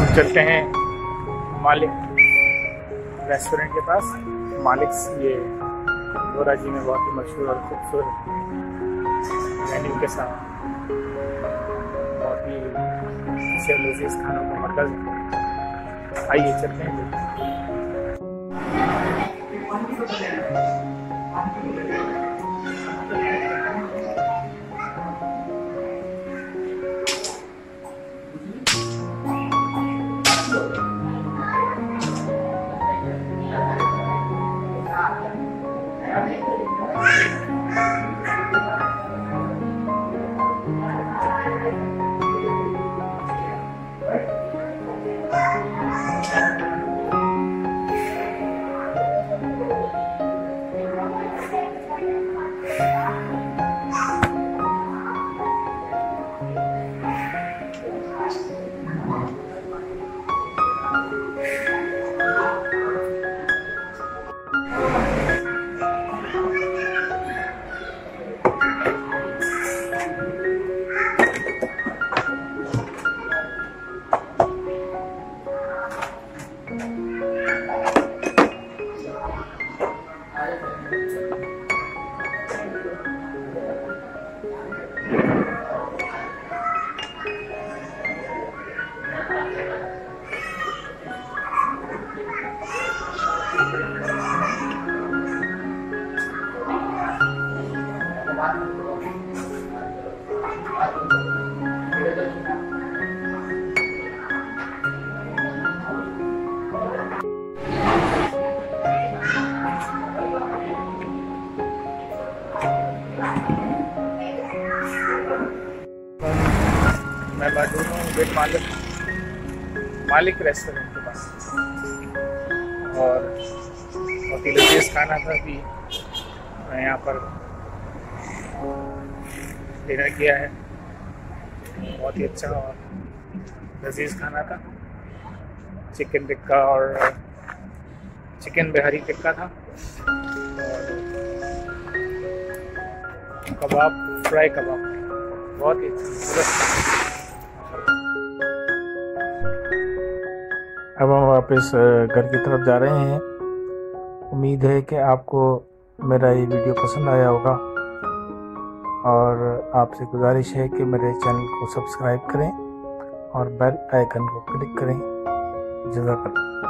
चलते हैं मालिक रेस्टोरेंट के पास। मालिक ये धोराजी में बहुत ही मशहूर और खूबसूरत मेन्यू के साथ बहुत ही अच्छे लजीज खानों का मरकज़। आइए चलते हैं। मैं मौजूद हूँ बिग मालिक रेस्टोरेंट के पास और बहुत ही लजीज खाना था। अभी मैं यहाँ पर डिनर किया है, बहुत ही अच्छा और लजीज खाना था। चिकन टिक्का और चिकन बिहारी टिक्का था और कबाब, फ्राई कबाब, बहुत ही अच्छा। अब हम वापस घर की तरफ जा रहे हैं। उम्मीद है कि आपको मेरा ये वीडियो पसंद आया होगा और आपसे गुजारिश है कि मेरे चैनल को सब्सक्राइब करें और बेल आइकन को क्लिक करें। जज़ाकल्लाह।